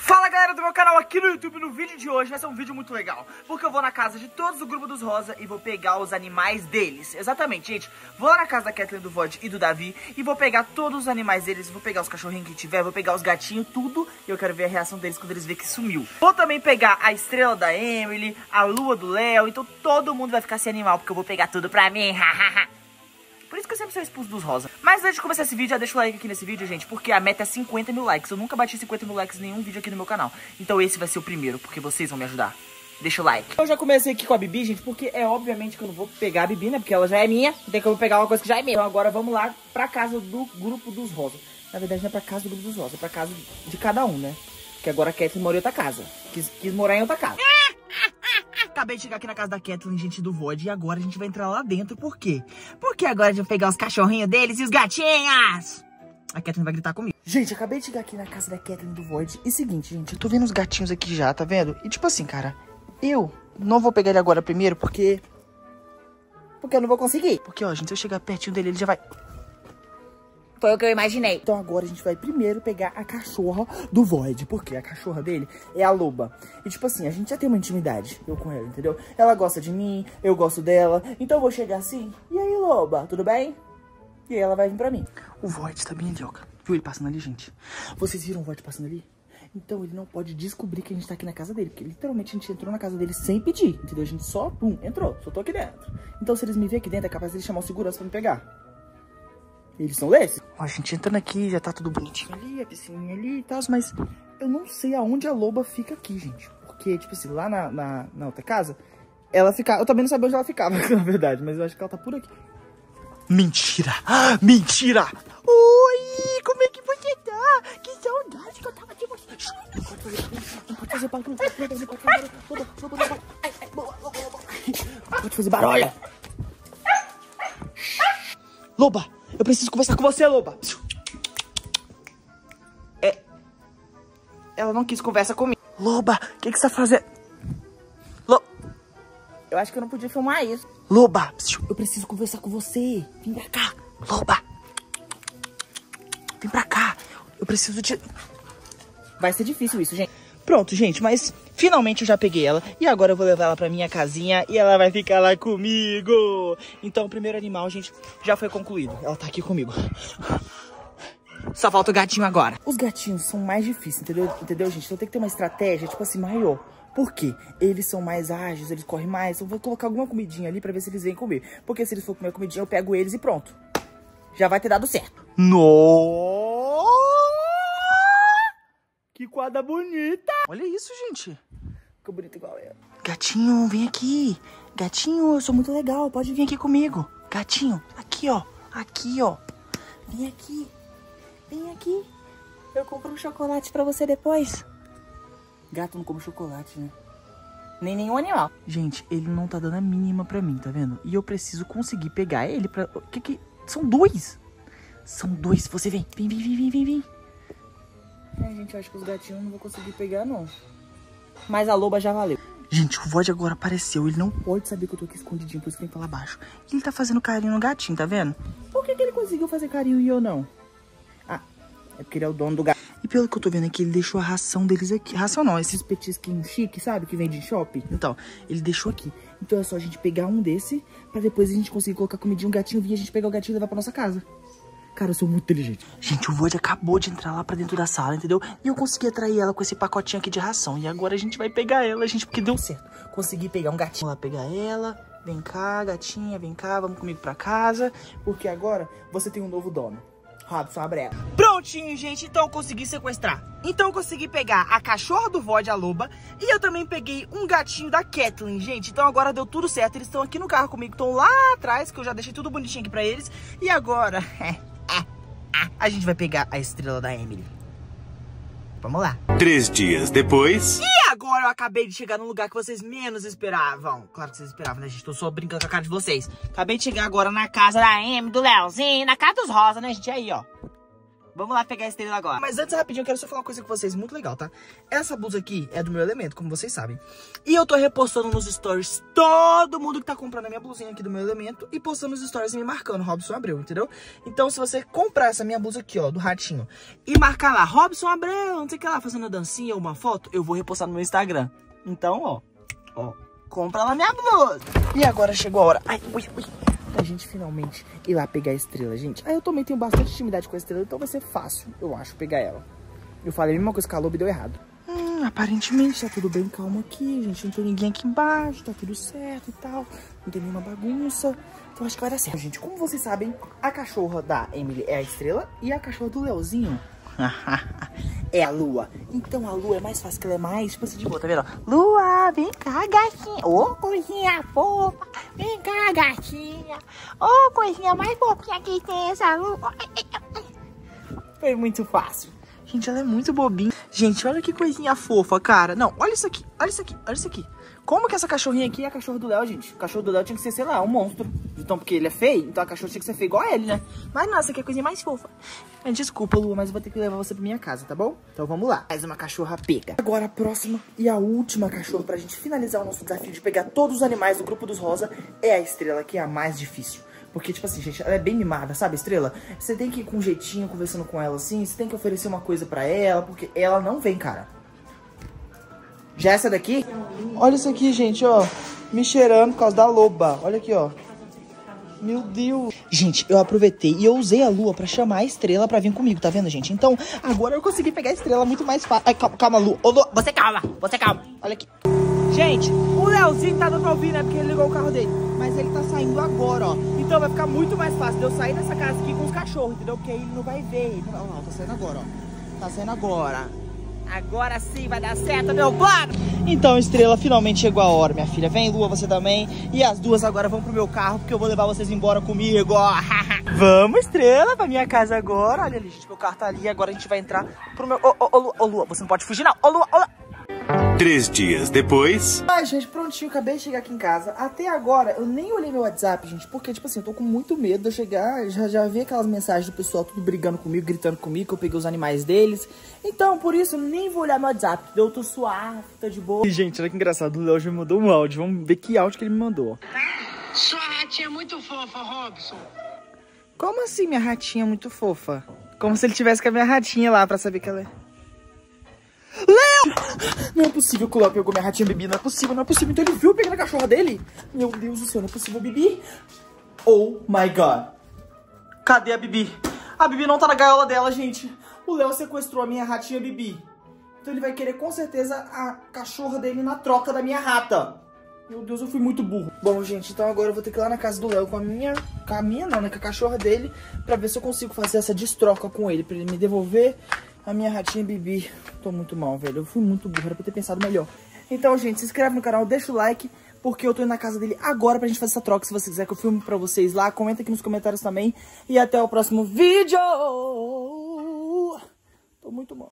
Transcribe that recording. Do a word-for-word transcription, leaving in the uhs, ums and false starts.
Fala galera do meu canal aqui no YouTube. No vídeo de hoje vai ser um vídeo muito legal, porque eu vou na casa de todos do grupo dos Rosa e vou pegar os animais deles. Exatamente, gente, vou lá na casa da Kathleen, do Vod e do Davi e vou pegar todos os animais deles. Vou pegar os cachorrinhos que tiver, vou pegar os gatinhos, tudo. E eu quero ver a reação deles quando eles verem que sumiu. Vou também pegar a estrela da Emily, a lua do Léo. Então todo mundo vai ficar sem animal, porque eu vou pegar tudo pra mim. Por isso que eu sempre sou expulso dos Rosa. Mas antes de começar esse vídeo, já deixa o like aqui nesse vídeo, gente, porque a meta é cinquenta mil likes. Eu nunca bati cinquenta mil likes em nenhum vídeo aqui no meu canal. Então esse vai ser o primeiro, porque vocês vão me ajudar. Deixa o like. Eu já comecei aqui com a Bibi, gente, porque é obviamente que eu não vou pegar a Bibi, né? Porque ela já é minha, tem que eu vou pegar uma coisa que já é minha. Então agora vamos lá pra casa do grupo dos Rosa. Na verdade não é pra casa do grupo dos Rosa, é pra casa de cada um, né? Porque agora a Kathleen mora em outra casa. Quis, quis morar em outra casa. Acabei de chegar aqui na casa da Kathleen, gente, do Vod, e agora a gente vai entrar lá dentro. Por quê? Porque agora a gente vai pegar os cachorrinhos deles e os gatinhos. A Kathleen vai gritar comigo. Gente, acabei de chegar aqui na casa da Kathleen, do Vod. E seguinte, gente, eu tô vendo os gatinhos aqui já, tá vendo? E tipo assim, cara, eu não vou pegar ele agora primeiro, porque... Porque eu não vou conseguir. Porque, ó, gente, se eu chegar pertinho dele, ele já vai... Foi o que eu imaginei. Então agora a gente vai primeiro pegar a cachorra do Vod. Porque a cachorra dele é a Loba. E tipo assim, a gente já tem uma intimidade, eu com ela, entendeu? Ela gosta de mim, eu gosto dela. Então eu vou chegar assim, e aí, Loba, tudo bem? E aí ela vai vir pra mim. O Vod tá bem ali, ó. Viu ele passando ali, gente? Vocês viram o Vod passando ali? Então ele não pode descobrir que a gente tá aqui na casa dele. Porque literalmente a gente entrou na casa dele sem pedir, entendeu? A gente só, pum, entrou, só tô aqui dentro. Então se eles me verem aqui dentro, é capaz de eles chamar o segurança pra me pegar. Eles são desses. Ó, a gente entrando aqui, já tá tudo bonitinho ali, a piscininha ali e tal, mas eu não sei aonde a Loba fica aqui, gente. Porque, tipo assim, lá na, na, na outra casa, ela ficava... Eu também não sabia onde ela ficava, na verdade, mas eu acho que ela tá por aqui. Mentira! Ah, mentira! Oi! Como é que você tá? Que saudade que eu tava de você. Não pode fazer barulho. Não pode fazer barulho. Ai, ai, boa, boa, boa. Não pode fazer barulho. Loba! Eu preciso conversar com você, Loba. É... Ela não quis conversa comigo. Loba, o que, que você tá fazendo? Lo... Eu acho que eu não podia filmar isso. Loba, eu preciso conversar com você. Vem pra cá. Loba. Vem pra cá. Eu preciso de... Vai ser difícil isso, gente. Pronto, gente, mas finalmente eu já peguei ela. E agora eu vou levar ela pra minha casinha e ela vai ficar lá comigo. Então o primeiro animal, gente, já foi concluído. Ela tá aqui comigo. Só falta o gatinho agora. Os gatinhos são mais difíceis, entendeu, entendeu, gente? Então tem que ter uma estratégia, tipo assim, maior. Por quê? Eles são mais ágeis, eles correm mais. Eu vou colocar alguma comidinha ali pra ver se eles vêm comer. Porque se eles for comer comidinha, eu pego eles e pronto. Já vai ter dado certo. Nossa! Que quadra bonita! Olha isso, gente. Ficou bonito igual eu. Gatinho, vem aqui. Gatinho, eu sou muito legal. Pode vir aqui comigo. Gatinho, aqui, ó. Aqui, ó. Vem aqui. Vem aqui. Eu compro um chocolate pra você depois. Gato não come chocolate, né? Nem nenhum animal. Gente, ele não tá dando a mínima pra mim, tá vendo? E eu preciso conseguir pegar ele pra... Que que... São dois. São dois. Você vem. Vem, vem, vem, vem, vem, vem. É, gente, eu acho que os gatinhos eu não vou conseguir pegar, não. Mas a Loba já valeu. Gente, o Vod agora apareceu. Ele não pode saber que eu tô aqui escondidinho, por isso que tem que falar baixo. E ele tá fazendo carinho no gatinho, tá vendo? Por que que ele conseguiu fazer carinho e eu não? Ah, é porque ele é o dono do gato. E pelo que eu tô vendo aqui, ele deixou a ração deles aqui. Ração não, esses petisquinhos chiques, sabe? Que vende em shopping. Então, ele deixou aqui. Então é só a gente pegar um desse, pra depois a gente conseguir colocar comidinha, um gatinho vir, a gente pegar o gatinho e levar pra nossa casa. Cara, eu sou muito inteligente. Gente, o Vod acabou de entrar lá pra dentro da sala, entendeu? E eu consegui atrair ela com esse pacotinho aqui de ração. E agora a gente vai pegar ela, gente, porque deu certo. Consegui pegar um gatinho. Vamos lá pegar ela. Vem cá, gatinha, vem cá, vamos comigo pra casa. Porque agora você tem um novo dono. Robson Abreu. Prontinho, gente. Então eu consegui sequestrar. Então eu consegui pegar a cachorra do Vod, a Loba. E eu também peguei um gatinho da Kathleen, gente. Então agora deu tudo certo. Eles estão aqui no carro comigo. Estão lá atrás, que eu já deixei tudo bonitinho aqui pra eles. E agora... a gente vai pegar a estrela da Emily. Vamos lá. Três dias depois... E agora eu acabei de chegar num lugar que vocês menos esperavam. Claro que vocês esperavam, né, gente? Tô só brincando com a cara de vocês. Acabei de chegar agora na casa da Emily, do Leozinho, na casa dos Rosa, né, gente? Aí, ó. Vamos lá pegar a estrela agora. Mas antes, rapidinho, eu quero só falar uma coisa com vocês muito legal, tá? Essa blusa aqui é do meu elemento, como vocês sabem. E eu tô repostando nos stories todo mundo que tá comprando a minha blusinha aqui do meu elemento e postando nos stories e me marcando, Robson Abreu, entendeu? Então, se você comprar essa minha blusa aqui, ó, do ratinho, e marcar lá, Robson Abreu, não sei o que lá, fazendo a dancinha ou uma foto, eu vou repostar no meu Instagram. Então, ó, ó, compra lá minha blusa. E agora chegou a hora. Ai, ui, ui. A gente finalmente ir lá pegar a estrela, gente. Aí eu também tenho bastante intimidade com a estrela, então vai ser fácil, eu acho, pegar ela. Eu falei a mesma coisa que a Lobo e deu errado. Hum, aparentemente tá tudo bem calmo aqui, gente. Não tem ninguém aqui embaixo, tá tudo certo e tal. Não tem nenhuma bagunça. Então acho que vai dar certo. Gente, como vocês sabem, a cachorra da Emily é a estrela e a cachorra do Leozinho é a Lua. Então a Lua é mais fácil, que ela é mais, tipo assim, de boa, tá vendo? Lua, vem cá, gatinha. Ô, oh, coisinha fofa. Vem cá, gatinha. Ô, oh, coisinha mais fofinha que tem essa Lua. Foi muito fácil. Gente, ela é muito bobinha. Gente, olha que coisinha fofa, cara. Não, olha isso aqui, olha isso aqui, olha isso aqui. Como que essa cachorrinha aqui é a cachorra do Léo, gente? O cachorro do Léo tinha que ser, sei lá, um monstro. Então, porque ele é feio, então a cachorra tinha que ser feia igual a ele, né? Mas não, essa aqui é a coisinha mais fofa. Desculpa, Lua, mas eu vou ter que levar você pra minha casa, tá bom? Então vamos lá. Mais uma cachorra pega. Agora a próxima e a última cachorra pra gente finalizar o nosso desafio de pegar todos os animais do grupo dos rosa é a estrela, que é a mais difícil. Porque, tipo assim, gente, ela é bem mimada, sabe, estrela? Você tem que ir com um jeitinho, conversando com ela assim, você tem que oferecer uma coisa pra ela, porque ela não vem, cara. Já essa daqui? Olha isso aqui, gente, ó. Me cheirando por causa da loba. Olha aqui, ó. Meu Deus. Gente, eu aproveitei e eu usei a Lua pra chamar a estrela pra vir comigo, tá vendo, gente? Então, agora eu consegui pegar a estrela muito mais fácil. Ai, calma, calma, Lu. Ô, Lu, você calma, você calma. Olha aqui. Gente, o Leozinho tá dando pra ouvir, né? Porque ele ligou o carro dele. Mas ele tá saindo agora, ó. Então vai ficar muito mais fácil de eu sair dessa casa aqui com os cachorros, entendeu? Porque aí ele não vai ver. Ele não vai... Ó, tá saindo agora, ó. Tá saindo agora. Agora sim vai dar certo, meu plano! Então, estrela, finalmente chegou a hora, minha filha. Vem, Lua, você também. E as duas agora vão pro meu carro, porque eu vou levar vocês embora comigo, ó. Vamos, estrela, pra minha casa agora. Olha ali, gente, meu carro tá ali. Agora a gente vai entrar pro meu... Ô, ô, ô, Lua, ô, Lua, você não pode fugir, não. Ô, Lua, ô, Lua. Três dias depois... Ai, gente, prontinho, acabei de chegar aqui em casa. Até agora, eu nem olhei meu WhatsApp, gente, porque, tipo assim, eu tô com muito medo de eu chegar. Já, já vi aquelas mensagens do pessoal tudo brigando comigo, gritando comigo, que eu peguei os animais deles. Então, por isso, eu nem vou olhar meu WhatsApp. Eu tô suave, tô de boa. E, gente, olha que engraçado, o Léo já me mandou um áudio. Vamos ver que áudio que ele me mandou. Sua ratinha é muito fofa, Robson. Como assim, minha ratinha é muito fofa? Como se ele tivesse com a minha ratinha lá pra saber que ela é... Léo! Não é possível que o Léo pegou minha ratinha Bibi, não é possível, não é possível. Então ele viu pegando a cachorra dele? Meu Deus do céu, não é possível, Bibi. Oh my God. Cadê a Bibi? A Bibi não tá na gaiola dela, gente. O Léo sequestrou a minha ratinha Bibi. Então ele vai querer com certeza a cachorra dele na troca da minha rata. Meu Deus, eu fui muito burro. Bom, gente, então agora eu vou ter que ir lá na casa do Léo com a minha... Com a minha não, né? Com a cachorra dele. Pra ver se eu consigo fazer essa destroca com ele. Pra ele me devolver a minha ratinha Bibi. Tô muito mal, velho. Eu fui muito burro. Era pra ter pensado melhor. Então, gente, se inscreve no canal, deixa o like. Porque eu tô indo na casa dele agora pra gente fazer essa troca. Se você quiser que eu filme pra vocês lá, comenta aqui nos comentários também. E até o próximo vídeo. Tô muito mal.